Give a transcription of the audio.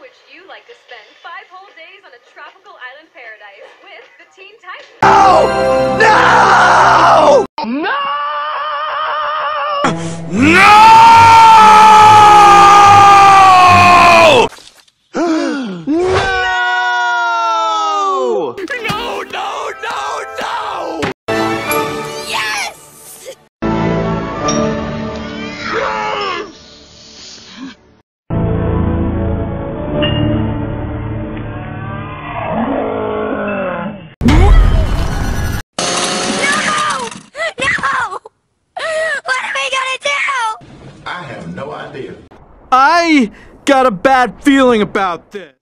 would you like to spend 5 whole days on a tropical island paradise with the Teen Titans? No! No! No! I have no idea. I got a bad feeling about this.